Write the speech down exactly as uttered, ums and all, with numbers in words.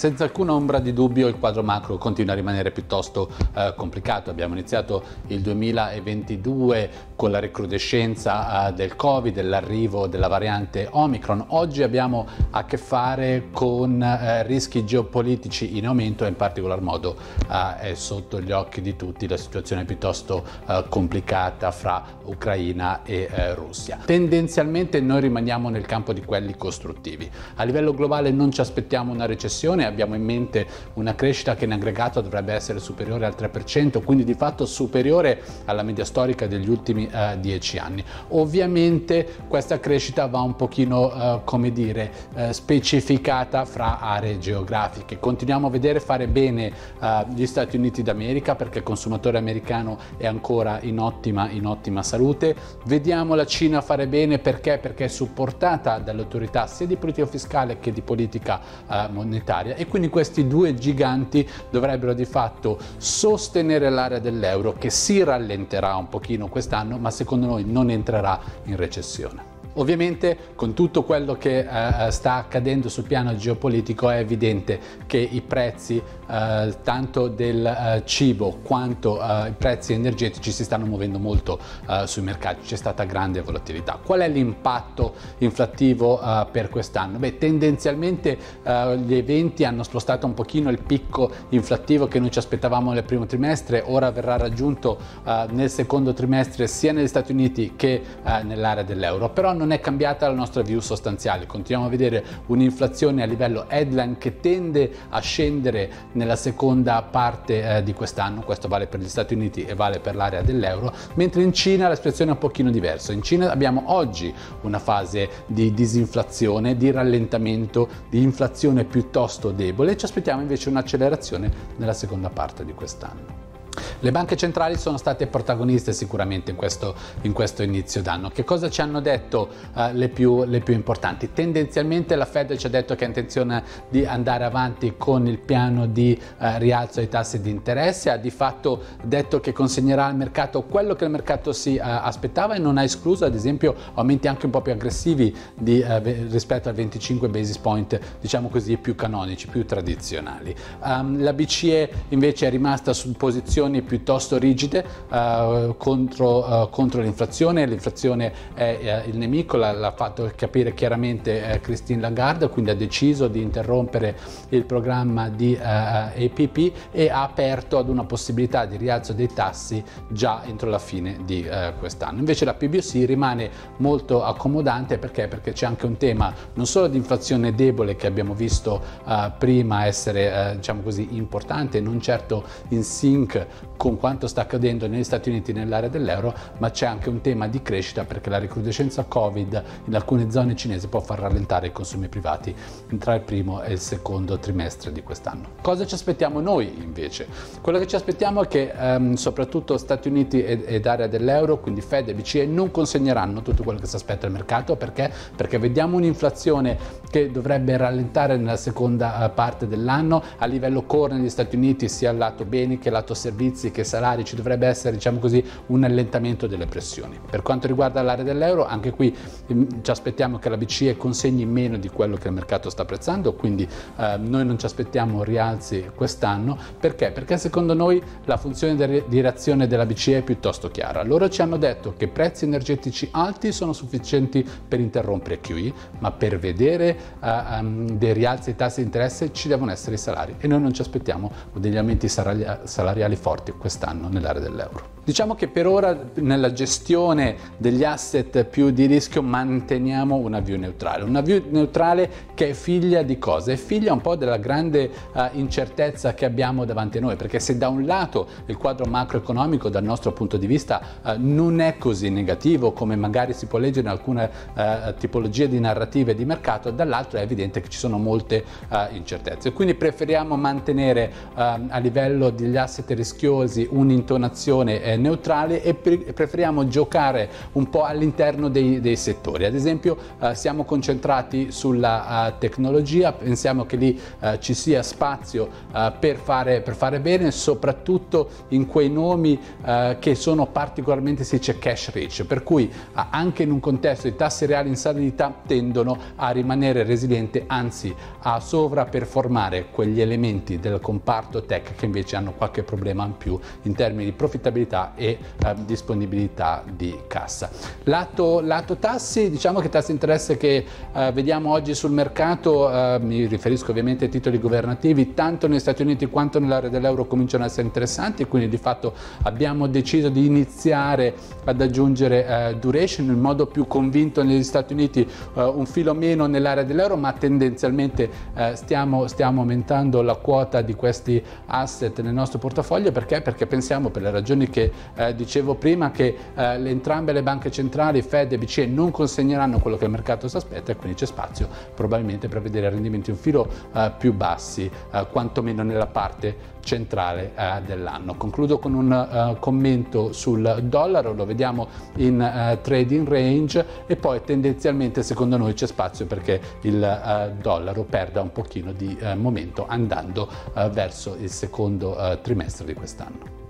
Senza alcuna ombra di dubbio il quadro macro continua a rimanere piuttosto eh, complicato. Abbiamo iniziato il duemilaventidue con la recrudescenza eh, del Covid, l'arrivo della variante Omicron. Oggi abbiamo a che fare con eh, rischi geopolitici in aumento e in particolar modo eh, è sotto gli occhi di tutti la situazione piuttosto eh, complicata fra Ucraina e eh, Russia. Tendenzialmente noi rimaniamo nel campo di quelli costruttivi. A livello globale non ci aspettiamo una recessione, abbiamo in mente una crescita che in aggregato dovrebbe essere superiore al tre per cento, quindi di fatto superiore alla media storica degli ultimi eh, dieci anni. Ovviamente questa crescita va un pochino, eh, come dire, eh, specificata fra aree geografiche. Continuiamo a vedere fare bene eh, gli Stati Uniti d'America perché il consumatore americano è ancora in ottima, in ottima salute. Vediamo la Cina fare bene perché? Perché è supportata dalle autorità sia di politica fiscale che di politica eh, monetaria. E quindi questi due giganti dovrebbero di fatto sostenere l'area dell'euro, che si rallenterà un pochino quest'anno, ma secondo noi non entrerà in recessione. Ovviamente con tutto quello che eh, sta accadendo sul piano geopolitico è evidente che i prezzi eh, tanto del eh, cibo quanto eh, i prezzi energetici si stanno muovendo molto eh, sui mercati, c'è stata grande volatilità. Qual è l'impatto inflattivo eh, per quest'anno? Beh, tendenzialmente eh, gli eventi hanno spostato un pochino il picco inflattivo che noi ci aspettavamo nel primo trimestre, ora verrà raggiunto eh, nel secondo trimestre sia negli Stati Uniti che eh, nell'area dell'euro, però non è cambiata la nostra view sostanziale. Continuiamo a vedere un'inflazione a livello headline che tende a scendere nella seconda parte eh, di quest'anno. Questo vale per gli Stati Uniti e vale per l'area dell'euro, mentre in Cina la situazione è un pochino diversa. In Cina abbiamo oggi una fase di disinflazione, di rallentamento, di inflazione piuttosto debole e ci aspettiamo invece un'accelerazione nella seconda parte di quest'anno. Le banche centrali sono state protagoniste sicuramente in questo, in questo inizio d'anno. Che cosa ci hanno detto uh, le, più, le più importanti? Tendenzialmente la Fed ci ha detto che ha intenzione di andare avanti con il piano di uh, rialzo dei tassi di interesse, ha di fatto detto che consegnerà al mercato quello che il mercato si uh, aspettava e non ha escluso ad esempio aumenti anche un po' più aggressivi di, uh, rispetto al venticinque basis point, diciamo così, più canonici, più tradizionali. Um, la B C E invece è rimasta su posizioni piuttosto rigide uh, contro, uh, contro l'inflazione. L'inflazione è uh, il nemico, l'ha fatto capire chiaramente uh, Christine Lagarde, quindi ha deciso di interrompere il programma di uh, A P P e ha aperto ad una possibilità di rialzo dei tassi già entro la fine di uh, quest'anno. Invece la P B O C rimane molto accomodante perché? Perché c'è anche un tema non solo di inflazione debole che abbiamo visto uh, prima essere uh, diciamo così importante, non certo in sync con quanto sta accadendo negli Stati Uniti e nell'area dell'euro, ma c'è anche un tema di crescita perché la recrudescenza Covid in alcune zone cinesi può far rallentare i consumi privati tra il primo e il secondo trimestre di quest'anno. Cosa ci aspettiamo noi invece? Quello che ci aspettiamo è che ehm, soprattutto Stati Uniti ed, ed area dell'euro, quindi Fed e B C E, non consegneranno tutto quello che si aspetta il mercato. Perché? Perché vediamo un'inflazione che dovrebbe rallentare nella seconda parte dell'anno a livello core negli Stati Uniti, sia al lato beni che al lato servizi che salari. Ci dovrebbe essere, diciamo così, un allentamento delle pressioni. Per quanto riguarda l'area dell'euro, anche qui ci aspettiamo che la B C E consegni meno di quello che il mercato sta apprezzando, quindi eh, noi non ci aspettiamo rialzi quest'anno. Perché? Perché secondo noi la funzione di reazione della B C E è piuttosto chiara. Loro ci hanno detto che prezzi energetici alti sono sufficienti per interrompere Q E, ma per vedere uh, um, dei rialzi dei tassi di interesse ci devono essere i salari e noi non ci aspettiamo degli aumenti salariali forti quest'anno nell'area dell'euro. Diciamo che per ora nella gestione degli asset più di rischio manteniamo una view neutrale, una view neutrale che è figlia di cosa? È figlia un po' della grande uh, incertezza che abbiamo davanti a noi, perché se da un lato il quadro macroeconomico dal nostro punto di vista uh, non è così negativo come magari si può leggere in alcune uh, tipologie di narrative di mercato, dall'altro è evidente che ci sono molte uh, incertezze. Quindi preferiamo mantenere uh, a livello degli asset rischiosi rischiosi, un'intonazione eh, neutrale, e pre preferiamo giocare un po' all'interno dei, dei settori. Ad esempio eh, siamo concentrati sulla uh, tecnologia, pensiamo che lì uh, ci sia spazio uh, per, fare, per fare bene, soprattutto in quei nomi uh, che sono particolarmente, si dice, cash rich, per cui uh, anche in un contesto di tassi reali in salita tendono a rimanere resilienti, anzi a sovraperformare quegli elementi del comparto tech che invece hanno qualche problema in più in termini di profittabilità e uh, disponibilità di cassa. Lato, lato tassi, diciamo che tassi di interesse che uh, vediamo oggi sul mercato, uh, mi riferisco ovviamente ai titoli governativi, tanto negli Stati Uniti quanto nell'area dell'euro cominciano ad essere interessanti, quindi di fatto abbiamo deciso di iniziare ad aggiungere uh, duration in modo più convinto negli Stati Uniti, uh, un filo meno nell'area dell'euro, ma tendenzialmente uh, stiamo, stiamo aumentando la quota di questi asset nel nostro portafoglio. Perché? Perché pensiamo, per le ragioni che uh, dicevo prima, che uh, le, entrambe le banche centrali, Fed e B C E, non consegneranno quello che il mercato si aspetta, e quindi c'è spazio probabilmente per vedere rendimenti un filo uh, più bassi, uh, quantomeno nella parte centrale uh, dell'anno. Concludo con un uh, commento sul dollaro, lo vediamo in uh, trading range, e poi tendenzialmente secondo noi c'è spazio perché il uh, dollaro perda un pochino di uh, momento andando uh, verso il secondo uh, trimestre di quest'anno.